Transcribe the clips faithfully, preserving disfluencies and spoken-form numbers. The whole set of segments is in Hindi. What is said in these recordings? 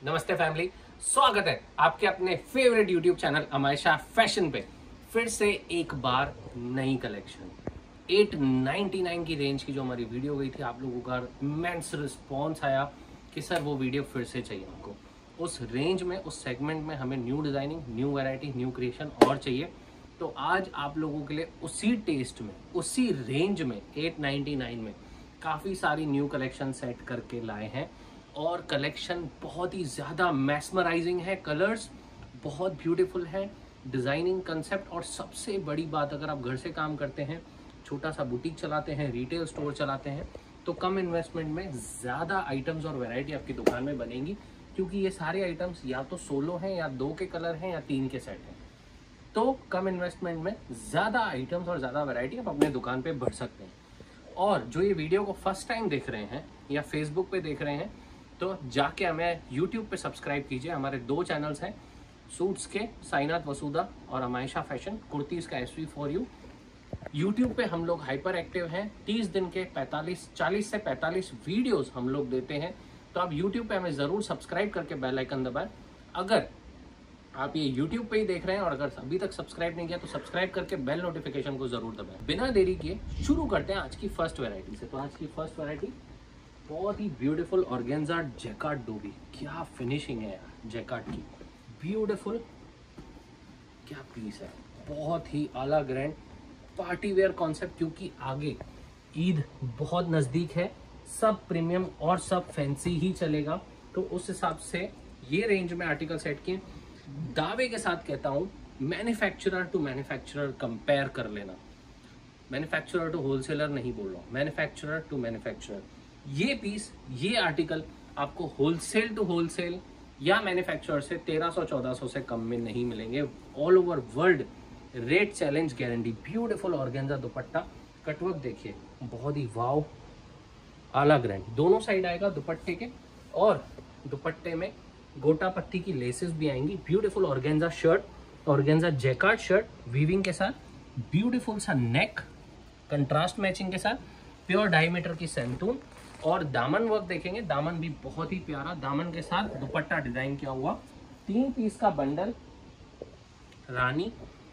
नमस्ते फैमिली, स्वागत है आपके अपने favourite YouTube channel Amaysha fashion पे। फिर से एक बार नई कलेक्शन आठ सौ निन्यानवे की रेंज की जो हमारी वीडियो गई थी, आप लोगों का इमेंस रिस्पॉन्स आया कि सर वो वीडियो फिर से चाहिए हमको। उस रेंज में, उस सेगमेंट में हमें new designing, new variety, new creation और चाहिए। तो आज आप लोगों के लिए उसी टेस्ट में, उसी रेंज में आठ सौ निन्यानवे में काफ़ी सारी न्यू कलेक्शन सेट करके लाए हैं और कलेक्शन बहुत ही ज़्यादा मैस्मराइजिंग है, कलर्स बहुत ब्यूटीफुल है, डिज़ाइनिंग कंसेप्ट। और सबसे बड़ी बात, अगर आप घर से काम करते हैं, छोटा सा बुटीक चलाते हैं, रिटेल स्टोर चलाते हैं, तो कम इन्वेस्टमेंट में ज़्यादा आइटम्स और वैरायटी आपकी दुकान में बनेंगी, क्योंकि ये सारे आइटम्स या तो सोलो हैं, या दो के कलर हैं, या तीन के सेट हैं। तो कम इन्वेस्टमेंट में ज़्यादा आइटम्स और ज़्यादा वैरायटी आप अपने दुकान पे बढ़ सकते हैं। और जो ये वीडियो को फर्स्ट टाइम देख रहे हैं या फेसबुक पे देख रहे हैं, तो जाके हमें यूट्यूब पे सब्सक्राइब कीजिए। हमारे दो चैनल्स हैं, सूट्स के साइनाथ वसुधा और अमायशा फैशन, कुर्तीज़ का S V for you. YouTube पे हम लोग हाइपर एक्टिव हैं, तीस दिन के पैंतालीस चालीस से पैंतालीस वीडियोस हम लोग देते हैं। तो आप यूट्यूब पे हमें ज़रूर सब्सक्राइब करके बेल आइकन दबाएं। अगर आप ये यूट्यूब पे ही देख रहे हैं और अगर अभी तक सब्सक्राइब नहीं किया तो सब्सक्राइब करके बेल नोटिफिकेशन को जरूर दबाएं। बिना देरी किए शुरू करते हैं आज की फर्स्ट वैरायटी से। तो आज की फर्स्ट वैरायटी बहुत ही ब्यूटीफुल ऑर्गेन्जा जैकार्ड डोबी। क्या फिनिशिंग है यार जैकार्ड की, ब्यूटीफुल, क्या पीस है, बहुत ही आला ग्रैंड पार्टी वेयर कॉन्सेप्ट। क्योंकि आगे ईद बहुत नज़दीक है, सब प्रीमियम और सब फैंसी ही चलेगा, तो उस हिसाब से ये रेंज में आर्टिकल सेट किए। दावे के साथ कहता हूँ, मैन्युफैक्चरर टू मैन्युफैक्चरर कंपेयर कर लेना, मैन्युफैक्चरर टू होलसेलर नहीं बोल रहा हूँ, मैन्युफैक्चरर टू मैन्युफैक्चरर। ये पीस, ये आर्टिकल आपको होलसेल टू होलसेल या मैन्युफैक्चरर से तेरह सौ चौदह सौ से कम में नहीं मिलेंगे। All over world rate challenge guarantee. Beautiful organza dupatta, cutwork देखिए, बहुत ही वाव, आला ग्रैंड दोनों साइड आएगा दुपट्टे के, और दुपट्टे में गोटा पत्ती की लेसेस भी आएंगी। Beautiful organza shirt, organza jacquard shirt weaving के साथ, ब्यूटीफुल सा नेक कंट्रास्ट मैचिंग के साथ, प्योर डायमीटर की सेंटून। और दामन वर्क देखेंगे, दामन भी बहुत ही प्यारा, दामन के साथ दुपट्टा डिजाइन किया हुआ। तीन पीस का बंडल, रानी,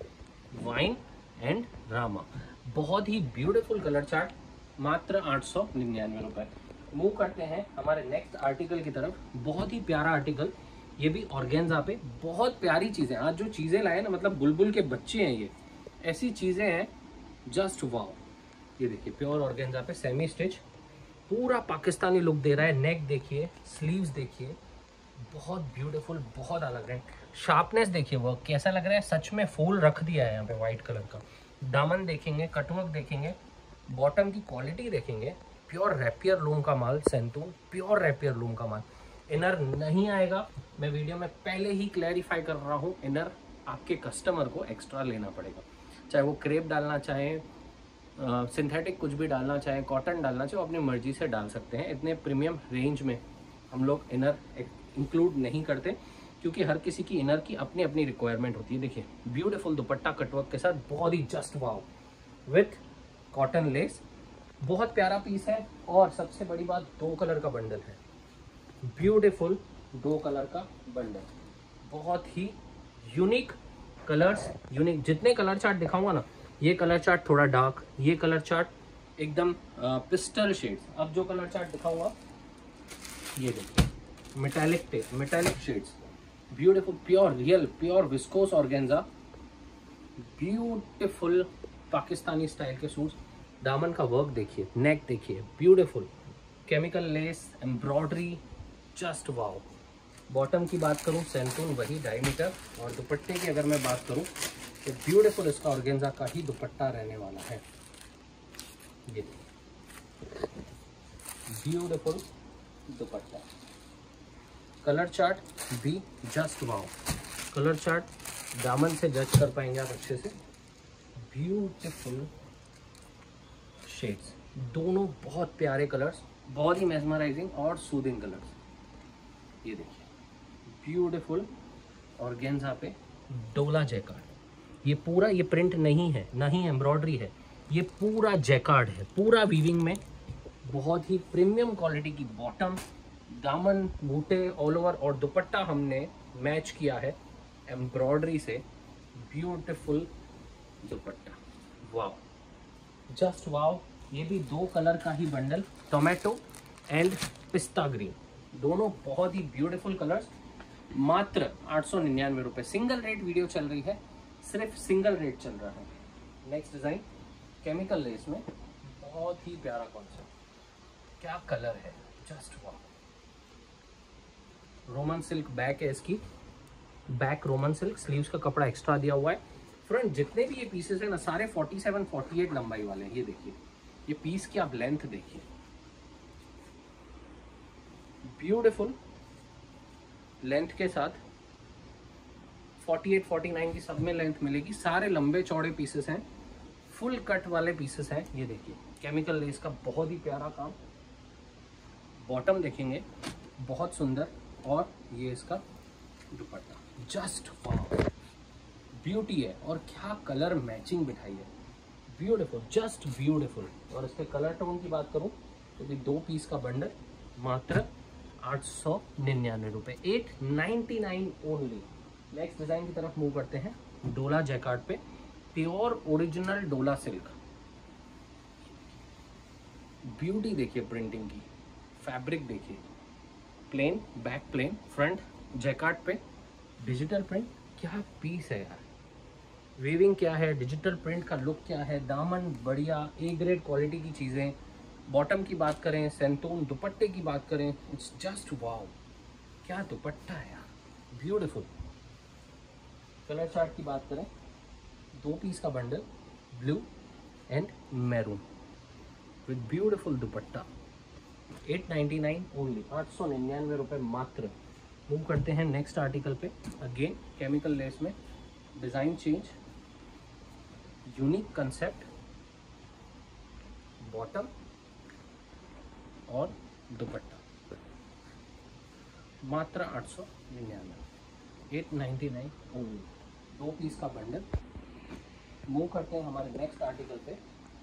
वाइन एंड रामा, बहुत ही ब्यूटीफुल कलर चार्ट, मात्र आठ सौ निन्यानवे रुपए। मूव करते हैं हमारे नेक्स्ट आर्टिकल की तरफ। बहुत ही प्यारा आर्टिकल, ये भी ऑर्गेन्जा पे, बहुत प्यारी चीजें। आज जो चीजें लाए ना, मतलब बुलबुल के बच्चे हैं ये, ऐसी चीजें हैं जस्ट वाओ। ये देखिए प्योर ऑर्गेन्जा पे सेमी स्टिच, पूरा पाकिस्तानी लुक दे रहा है। नेक देखिए, स्लीव्स देखिए, बहुत ब्यूटीफुल, बहुत अलग है। शार्पनेस देखिए, वर्क कैसा लग रहा है, सच में फूल रख दिया है यहाँ पे व्हाइट कलर का। दामन देखेंगे, कटवर्क देखेंगे, बॉटम की क्वालिटी देखेंगे, प्योर रैपियर लूम का माल, सेंटून प्योर रैपियर लूम का माल। इनर नहीं आएगा, मैं वीडियो में पहले ही क्लैरिफाई कर रहा हूँ, इनर आपके कस्टमर को एक्स्ट्रा लेना पड़ेगा। चाहे वो क्रेप डालना चाहें, सिंथेटिक कुछ भी डालना चाहें, कॉटन डालना चाहे, अपनी मर्जी से डाल सकते हैं। इतने प्रीमियम रेंज में हम लोग इनर इंक्लूड नहीं करते, क्योंकि हर किसी की इनर की अपनी अपनी रिक्वायरमेंट होती है। देखिए ब्यूटीफुल दुपट्टा कटवर्क के साथ, बहुत ही just wow, with cotton lace, बहुत प्यारा पीस है। और सबसे बड़ी बात, दो कलर का बंडल है, ब्यूटीफुल दो कलर का बंडल, बहुत ही यूनिक कलर्स, यूनिक। जितने कलर चार्ट दिखाऊंगा ना, ये कलर चार्ट थोड़ा डार्क, ये कलर चार्ट एकदम पिस्टल शेड्स। अब जो कलर चार्ट दिखाऊंगा, ये देखिए मेटालिक टे metallic shades, beautiful pure real pure viscose organza, beautiful Pakistani style के सूट्स। दामन का वर्क देखिए, नेक देखिए, beautiful chemical lace, embroidery, just wow. Bottom की बात करूं, सेंटून वही डायमीटर, और दुपट्टे की अगर मैं बात करूं तो ब्यूटीफुल इसका ऑर्गेन्जा का ही दुपट्टा रहने वाला है। ये ब्यूटीफुल दुपट्टा, कलर चार्ट भी जस्ट वाओ, कलर चार्ट दामन से जज कर पाएंगे आप अच्छे से। ब्यूटीफुल शेड्स, दोनों बहुत प्यारे कलर्स, बहुत ही मेस्मराइजिंग और सूदिंग कलर्स। ये देखिए ब्यूटीफुल ऑर्गेन्जा पे डोला जैकार्ड। ये पूरा, ये प्रिंट नहीं है, ना ही एम्ब्रॉयडरी है, ये पूरा जैकार्ड है, पूरा वीविंग में। बहुत ही प्रीमियम क्वालिटी की बॉटम, दामन बूटे ऑल ओवर और दुपट्टा हमने मैच किया है एम्ब्रॉयडरी से। Beautiful dupatta, wow, just wow. ये भी दो कलर का ही bundle, tomato and pista green, दोनों बहुत ही ब्यूटीफुल कलर्स। मात्र आठ सौ निन्यानवे रुपये। सिंगल रेट वीडियो चल रही है, सिर्फ सिंगल रेट चल रहा है। नेक्स्ट डिजाइन केमिकल लेस में, बहुत ही प्यारा कॉन्सेप्ट, क्या कलर है, just wow. Roman silk back है इसकी, बैक रोमन सिल्क, स्लीव्स का कपड़ा एक्स्ट्रा दिया हुआ है। फ्रंट जितने भी ये पीसेस हैं ना, सारे सैंतालीस, अड़तालीस लंबाई वाले हैं। ये देखिए, ये पीस की आप लेंथ देखिए, ब्यूटीफुल लेंथ के साथ अड़तालीस, उनचास की सब में लेंथ मिलेगी। सारे लंबे चौड़े पीसेस हैं, फुल कट वाले पीसेस हैं। ये देखिए केमिकल लेस का बहुत ही प्यारा काम। बॉटम देखेंगे, बहुत सुंदर, और ये इसका दुपट्टा, जस्ट वाव, ब्यूटी है। और क्या कलर मैचिंग बिठाई है, ब्यूटीफुल, जस्ट ब्यूटीफुल। और इसके कलर टोन की बात करूं तो भी दो पीस का बंडल मात्र आठ सौ निन्यानवे रुपये, eight ninety nine only. Next design की तरफ मूव करते हैं। डोला जैकार्ड पे, pure original dola silk, beauty देखिए प्रिंटिंग की, फैब्रिक देखिए, plain back, plain front, jacquard पे डिजिटल प्रिंट, क्या पीस है यार। वीविंग क्या है, डिजिटल प्रिंट का लुक क्या है, दामन बढ़िया ए ग्रेड क्वालिटी की चीज़ें। बॉटम की बात करें, सेंटून दुपट्टे की बात करें, इट्स जस्ट वाव, क्या दुपट्टा है यार, ब्यूटीफुल। कलर चार्ट की बात करें, दो पीस का bundle, blue and maroon with beautiful dupatta, eight ninety nine only, आठ सौ निन्यानवे रुपये मात्र। मूव करते हैं नेक्स्ट आर्टिकल पे। अगेन केमिकल लेस में, design change, unique concept, bottom और दुपट्टा, मात्र आठ सौ निन्यानवे, एट नाइन्टी नाइन ओनली, दो पीस का बंडल। मूव करते हैं हमारे नेक्स्ट आर्टिकल पे,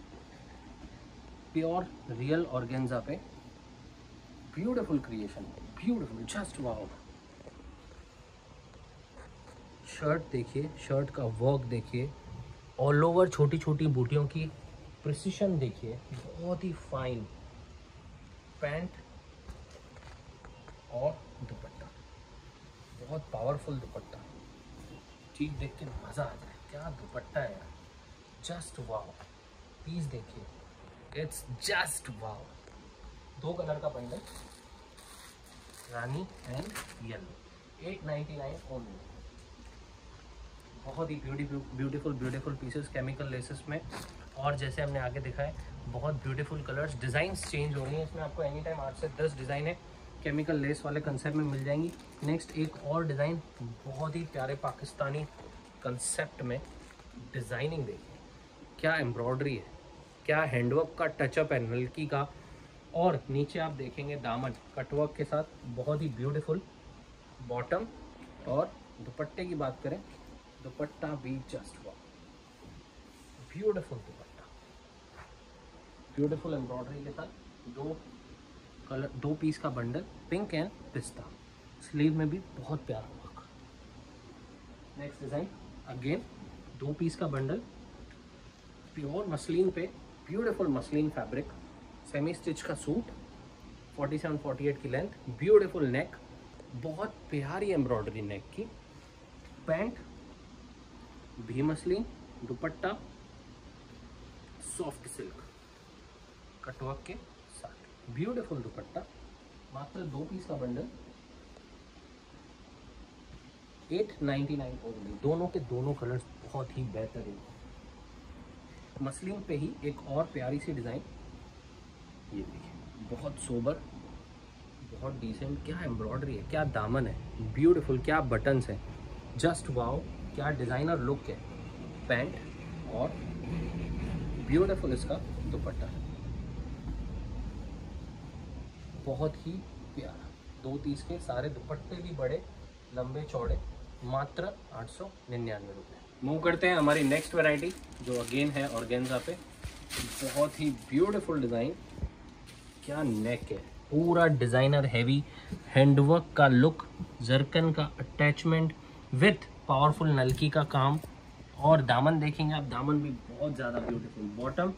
प्योर रियल ऑर्गेन्जा पे, beautiful creation, beautiful, just wow. Shirt देखिए, शर्ट का वर्क देखिए, ऑल ओवर छोटी छोटी बूटियों की प्रिसिशन देखिए, बहुत ही फाइन। पैंट और दुपट्टा, बहुत पावरफुल दुपट्टा, चीज देख के मज़ा आ जाए, क्या दुपट्टा है यार, जस्ट वाओ। पीस देखिए, इट्स जस्ट वाओ। दो कलर का बंडल, रानी and yellow, eight ninety nine only. बहुत ही beautiful beautiful beautiful pieces chemical laces में। और जैसे हमने आगे दिखाए, बहुत ब्यूटीफुल कलर्स, डिज़ाइंस चेंज हो रही हैं इसमें। आपको एनी टाइम आठ से दस डिज़ाइन है केमिकल लेस वाले कंसेप्ट में मिल जाएंगी। नेक्स्ट एक और डिज़ाइन, बहुत ही प्यारे पाकिस्तानी कंसेप्ट में डिज़ाइनिंग देखिए, क्या एम्ब्रॉयडरी है, क्या हैंडवर्क का टचअप है नलकी का। और नीचे आप देखेंगे दामन कटवर्क के साथ, बहुत ही ब्यूटीफुल बॉटम। और दुपट्टे की बात करें, दुपट्टा भी just wow, beautiful dupatta, beautiful embroidery के साथ, दो कलर, दो पीस का बंडल, पिंक एंड पिस्ता। स्लीव में भी बहुत प्यारा वर्क। नेक्स्ट डिज़ाइन अगेन दो पीस का बंडल, प्योर मसलिन पे, beautiful muslin fabric, semi stitch का सूट, सैंतालीस अड़तालीस की लेंथ, ब्यूटीफुल नेक, बहुत प्यारी एम्ब्रॉयडरी नेक की। पैंट भी muslin, dupatta soft silk cutwork के साथ, ब्यूटीफुल दुपट्टा। मात्र दो पीस का bundle, eight ninety nine only. दोनों के दोनों कलर्स बहुत ही बेहतरीन। मसलिन पे ही एक और प्यारी सी डिज़ाइन, ये देखिए, बहुत सोबर, बहुत डिसेंट, क्या एम्ब्रॉयडरी है, क्या दामन है, ब्यूटीफुल, क्या बटन्स हैं, जस्ट वाओ, क्या डिज़ाइनर लुक है। पैंट और ब्यूटीफुल इसका दुपट्टा, बहुत ही प्यारा। दो तीस के सारे दुपट्टे भी बड़े लंबे चौड़े, मात्र आठ सौ निन्यानवे रुपये। मूव करते हैं हमारी नेक्स्ट वैरायटी, जो अगेन है ऑर्गेन्जा पे। बहुत ही ब्यूटीफुल डिज़ाइन, क्या नेक है, पूरा डिजाइनर हेवी हैंडवर्क का लुक, जरकन का अटैचमेंट विथ पावरफुल नलकी का काम, और दामन देखेंगे आप, दामन भी बहुत ज्यादा ब्यूटीफुल, बॉटम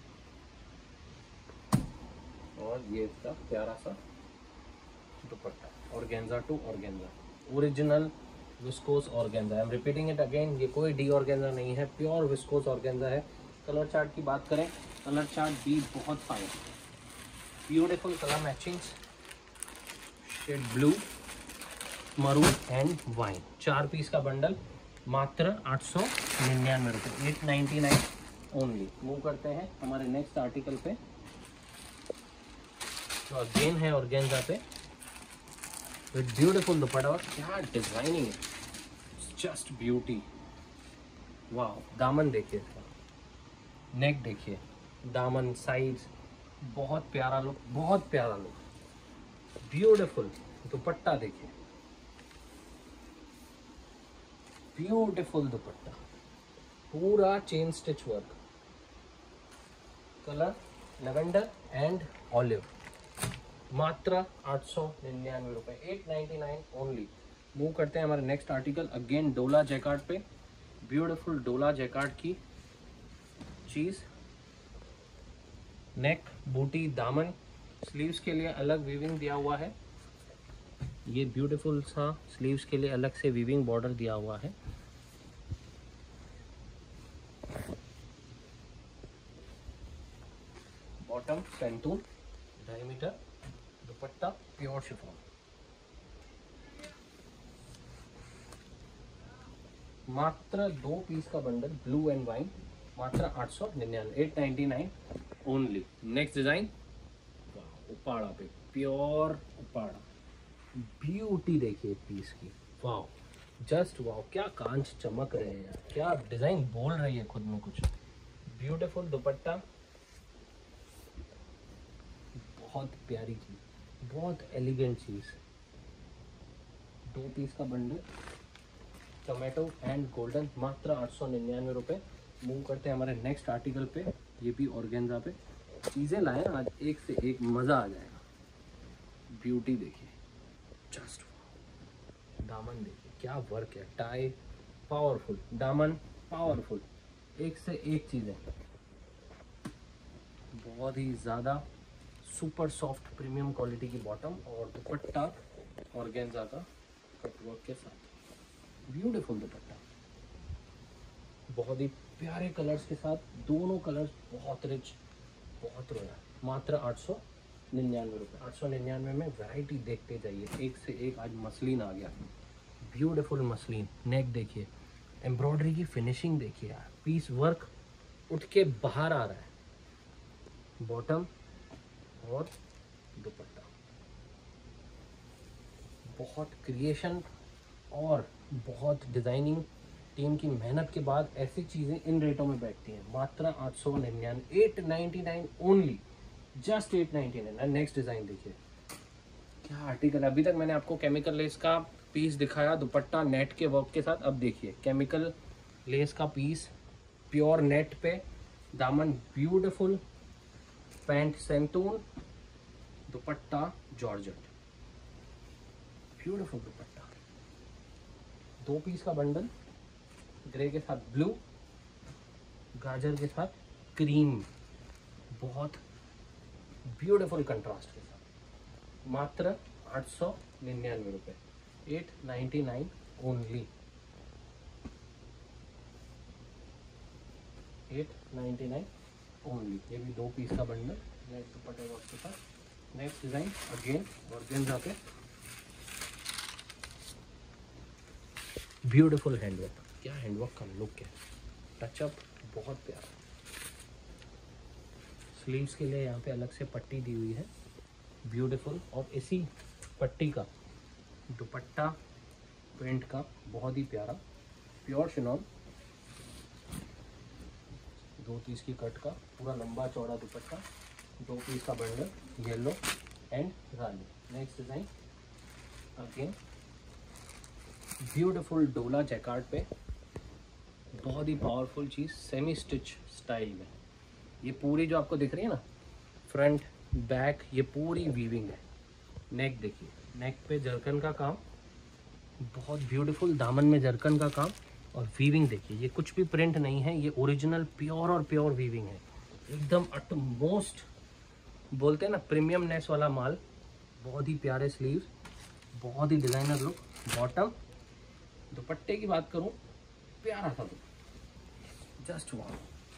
और ये इसका प्यारा सा dupatta, organza to organza, original viscose organza. I am repeating it again, ये कोई डी ऑर्गेन्जा नहीं है, प्योर विस्कोस ऑर्गेन्जा है। कलर चार्ट की बात करें, कलर चार्ट भी बहुत fine, beautiful colour matching, shade blue, maroon and wine, चार पीस का बंडल, मात्र आठ सौ निन्यानवे रुपये, eight ninety nine only. Move करते हैं हमारे नेक्स्ट आर्टिकल पे, तो अगेन है ऑर्गेन्जा पे विद ब्यूटीफुल दुपट्टा, और क्या डिजाइनिंग है, जस्ट ब्यूटी। वाह, दामन देखिए इसका, नेक देखिए, दामन साइड्स, बहुत प्यारा लुक, बहुत प्यारा लुक, ब्यूटीफुल दुपट्टा देखिए, ब्यूटीफुल दुपट्टा, पूरा chain stitch work, colour lavender and olive, मात्र आठ सौ निन्यानवे रुपये, eight ninety nine only. Move करते हैं हमारे next article, again dola jacquard पे, ब्यूटीफुल डोला जैकार्ड की चीज, नेक, बूटी, दामन, स्लीव्स के लिए अलग वीविंग दिया हुआ है, ये ब्यूटीफुल सा स्लीव्स के लिए अलग से वीविंग बॉर्डर दिया हुआ है, बॉटम सेंटून ढाई मीटर, दुपट्टा प्योर शिफॉन, मात्र दो पीस का बंडल, ब्लू एंड वाइन, मात्र आठ सौ निन्यानवे, eight ninety nine only. Next design, Uppada पे, प्योर उपाड़ा, ब्यूटी देखिए पीस की, वाह, जस्ट वाह, क्या कांच चमक रहे हैं यार, क्या डिजाइन बोल रही है खुद में कुछ, ब्यूटीफुल दुपट्टा, बहुत प्यारी चीज, बहुत एलिगेंट चीज, दो पीस का बंडल, टोमेटो एंड गोल्डन, मात्र आठ सौ निन्यानवे रुपये। मूव करते हैं हमारे नेक्स्ट आर्टिकल पे, ये भी ऑर्गेन्जा पे, चीज़ें लाए आज एक से एक, मज़ा आ जाएगा। ब्यूटी देखिए, जस्ट दामन देखिए, क्या वर्क है, टाई पावरफुल, दामन पावरफुल, एक से एक चीज़ें, बहुत ही ज़्यादा सुपर सॉफ्ट प्रीमियम क्वालिटी की बॉटम, और दुपट्टा ऑर्गेन्जा का कटवर्क के साथ, ब्यूटीफुल दुपट्टा, बहुत ही प्यारे कलर्स के साथ, दोनों कलर्स बहुत रिच, बहुत रोया, मात्र आठ सौ निन्यानवे रुपये, आठ सौ निन्यानवे में वैरायटी देखते जाइए, एक से एक आज मसलिन आ गया, ब्यूटीफुल मसलिन, नेक देखिए, एम्ब्रॉयडरी की फिनिशिंग देखिए यार, पीस वर्क उठ के बाहर आ रहा है, बॉटम और दुपट्टा, बहुत क्रिएशन और बहुत डिजाइनिंग, टीम की मेहनत के बाद ऐसी चीजें इन रेटों में बैठती हैं, मात्र आठ सौ निन्यानवे, eight ninety nine only, just eight ninety nine. Next design देखिए, क्या आर्टिकल, अभी तक मैंने आपको केमिकल लेस का पीस दिखाया, दुपट्टा नेट के वर्क के साथ, अब देखिए केमिकल लेस का पीस, प्योर नेट पे, दामन ब्यूटीफुल, पैंट सेंटून, दुपट्टा जॉर्जेट, ब्यूटीफुल दुपट्टा, दो पीस का बंडल, ग्रे के साथ ब्लू, गाजर के साथ क्रीम, बहुत ब्यूटीफुल कंट्रास्ट के साथ, मात्र आठ सौ निन्यानवे रुपये, eight ninety nine only, eight ninety nine only. ये भी दो पीस का बंडल, नेक्स्ट दुपट्टे वर्क के साथ। नेक्स्ट डिजाइन अगेन ऑर्गेन्जा पे, ब्यूटीफुल हैंडवर्क, क्या हैंडवर्क का लुक है, टचअप बहुत प्यारा, स्लीव्स के लिए यहाँ पे अलग से पट्टी दी हुई है, ब्यूटीफुल, और इसी पट्टी का दुपट्टा प्रिंट का बहुत ही प्यारा, प्योर शिनॉन, दो पीस की कट का पूरा लंबा चौड़ा दुपट्टा, दो पीस का बंडल, येलो एंड रानी। Next design again beautiful dola jacquard पे, बहुत ही पावरफुल चीज़, सेमी स्टिच स्टाइल में, ये पूरी जो आपको दिख रही है ना, फ्रंट बैक ये पूरी वीविंग है। नेक देखिए, नेक पे जरकन का काम, बहुत ब्यूटीफुल। दामन में जरकन का काम और वीविंग देखिए, ये कुछ भी प्रिंट नहीं है, ये ओरिजिनल प्योर और प्योर वीविंग है, एकदम अटमोस्ट बोलते हैं ना प्रीमियमनेस वाला माल। बहुत ही प्यारे स्लीव्स, बहुत ही डिजाइनर लुक। बॉटम, दुपट्टे की बात करूं, प्यारा था dupatta, just wow,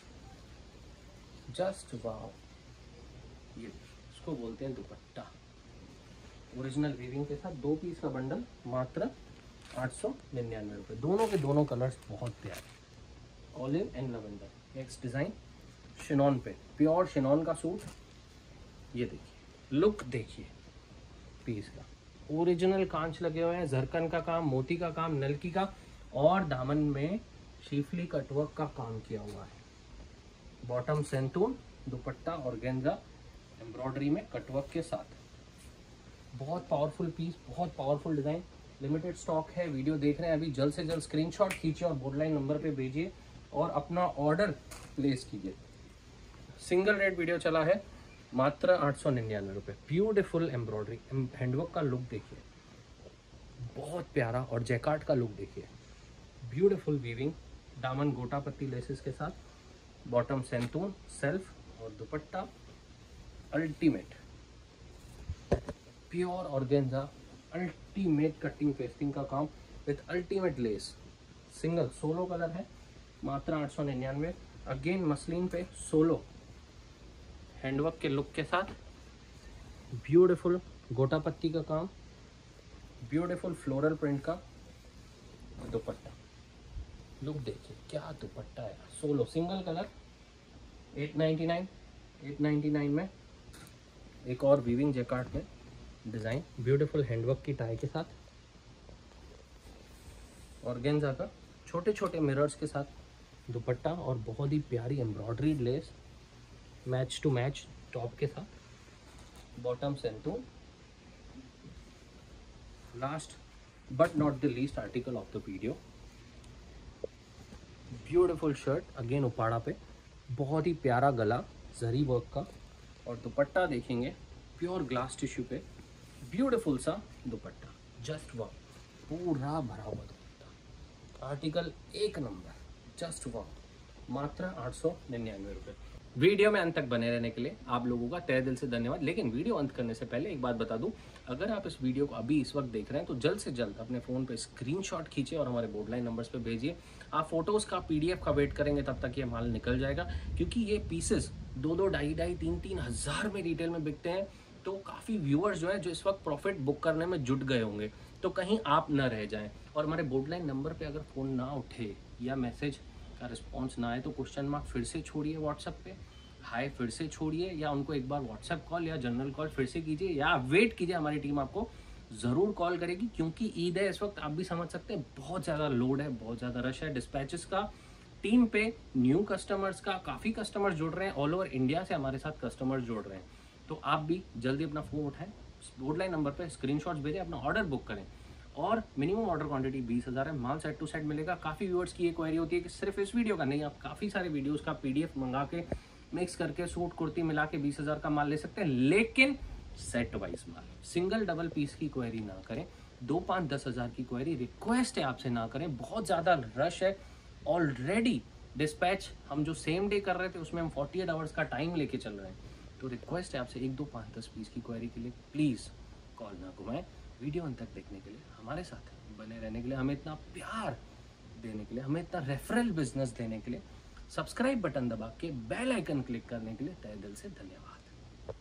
just wow. ये इसको बोलते हैं दुपट्टा, ओरिजिनल वीविंग के साथ दो पीस का बंडल, मात्र आठ सौ निन्यानवे रुपये। दोनों के दोनों कलर्स बहुत प्यारे, olive and lavender. Next design chiffon पे, प्योर शिनॉन का सूट। ये देखिए लुक, देखिए पीस का ओरिजिनल कांच लगे हुए हैं, जरकन का काम, मोती का काम, नलकी का, और दामन में शिफली कटवर्क का काम किया हुआ है। बॉटम सेंटून, दुपट्टा ऑर्गेन्जा एम्ब्रॉयडरी में कटवर्क के साथ। बहुत पावरफुल पीस, बहुत पावरफुल डिजाइन। लिमिटेड स्टॉक है। वीडियो देख रहे हैं अभी, जल्द से जल्द स्क्रीनशॉट खींचिए और बोर्डलाइन नंबर पे भेजिए और अपना ऑर्डर प्लेस कीजिए। सिंगल रेट वीडियो चला है, मात्र आठ सौ निन्यानवे रुपये। ब्यूटीफुल एम्ब्रॉयडरी, हैंडवर्क का लुक देखिए, बहुत प्यारा। और जैकार्ड का लुक देखिए, ब्यूटीफुल वीविंग, दामन गोटा पत्ती लेसेस के साथ, बॉटम सेंतून सेल्फ और dupatta ultimate pure organza, ultimate cutting pasting का काम with ultimate lace. Single solo colour है, मात्र आठ सौ निन्यानवे। अगेन मसलिन पे सोलो हैंडवर्क के लुक के साथ, ब्यूटीफुल गोटा पत्ती का काम, ब्यूटीफुल फ्लोरल प्रिंट का दुपट्टा। लुक देखिए, क्या दुपट्टा है। Solo single colour, eight ninety nine eight ninety nine में। एक और वीविंग जैकार्ड में डिज़ाइन, ब्यूटीफुल हैंडवर्क की टाई के साथ, ऑर्गेन्जा का छोटे छोटे मिरर्स के साथ दुपट्टा और बहुत ही प्यारी embroidery lace, match to match top के साथ, बॉटम सेंटून। Last but not the least article of the video, beautiful shirt, again Uppada पे, बहुत ही प्यारा गला जरी वर्क का, और दुपट्टा देखेंगे प्योर ग्लास टिश्यू पे, ब्यूटीफुल सा दुपट्टा, जस्ट वर्क, पूरा भरा हुआ दुपट्टा। आर्टिकल एक नंबर, जस्ट वर्क, मात्र आठ सौ निन्यानवे रुपये। वीडियो में अंत तक बने रहने के लिए आप लोगों का तहे दिल से धन्यवाद। लेकिन वीडियो अंत करने से पहले एक बात बता दूं, अगर आप इस वीडियो को अभी इस वक्त देख रहे हैं तो जल्द से जल्द अपने फ़ोन पे स्क्रीनशॉट खींचिए और हमारे बोर्डलाइन नंबर्स पे भेजिए। आप फोटोज़ का पीडीएफ का वेट करेंगे तब तक ये माल निकल जाएगा, क्योंकि ये पीसेस दो दो ढाई ढाई तीन तीन हज़ार में रिटेल में बिकते हैं। तो काफ़ी व्यूअर्स जो है जो इस वक्त प्रॉफिट बुक करने में जुट गए होंगे, तो कहीं आप न रह जाएं। और हमारे बोर्डलाइन नंबर पे अगर फ़ोन ना उठे या मैसेज का रिस्पॉन्स ना आए तो क्वेश्चन मार्क फिर से छोड़िए व्हाट्सएप पे, हाय फिर से छोड़िए, या उनको एक बार व्हाट्सएप कॉल या जनरल कॉल फिर से कीजिए, या वेट कीजिए, हमारी टीम आपको ज़रूर कॉल करेगी। क्योंकि ईद है इस वक्त, आप भी समझ सकते हैं, बहुत ज़्यादा लोड है, बहुत ज़्यादा रश है डिस्पैचेस का। टीम पे न्यू कस्टमर्स का काफ़ी कस्टमर्स जुड़ रहे हैं, ऑल ओवर इंडिया से हमारे साथ कस्टमर्स जुड़ रहे हैं। तो आप भी जल्दी अपना फ़ोन उठाएं, बोर्डलाइन नंबर पर स्क्रीनशॉट्स भेजें, अपना ऑर्डर बुक करें। और मिनिमम ऑर्डर क्वांटिटी बीस हज़ार है, माल सेट टू सेट मिलेगा। काफ़ी व्यूअर्स की ये क्वेरी होती है कि सिर्फ इस वीडियो का नहीं, आप काफ़ी सारे वीडियोस का पीडीएफ मंगा के मिक्स करके सूट कुर्ती मिला के बीस हज़ार का माल ले सकते हैं, लेकिन सेट वाइज माल, सिंगल डबल पीस की क्वेरी ना करें। दो पाँच दस हज़ार की क्वेरी रिक्वेस्ट है आपसे ना करें, बहुत ज़्यादा रश है। ऑलरेडी डिस्पैच हम जो सेम डे कर रहे थे उसमें हम अड़तालीस आवर्स का टाइम लेके चल रहे हैं। तो रिक्वेस्ट है आपसे, एक दो पाँच दस पीस की क्वेरी के लिए प्लीज़ कॉल ना घुमाएं। वीडियो अंत तक देखने के लिए, हमारे साथ बने रहने के लिए, हमें इतना प्यार देने के लिए, हमें इतना रेफरल बिजनेस देने के लिए, सब्सक्राइब बटन दबा के बेल आइकन क्लिक करने के लिए तहे दिल से धन्यवाद।